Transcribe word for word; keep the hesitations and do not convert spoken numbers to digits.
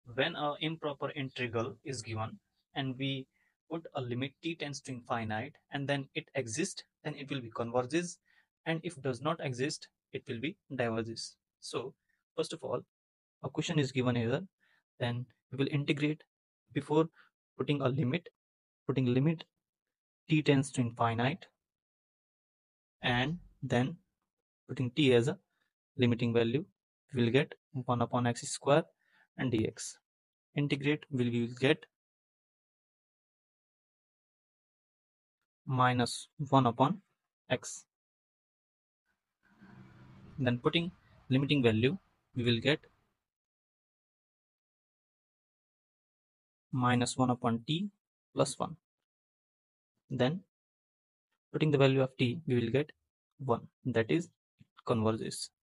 when a improper integral is given and we put a limit t tends to infinite and then it exists, then it will be converges, and if does not exist, it will be diverges. So first of all, a question is given here, then we will integrate before putting a limit, putting limit t tends to infinite and then putting t as a limiting value, we will get one upon x square and dx. Integrate, we will get minus one upon x. Then putting limiting value, we will get minus one upon t plus one. Then putting the value of t, we will get one. That is, it converges.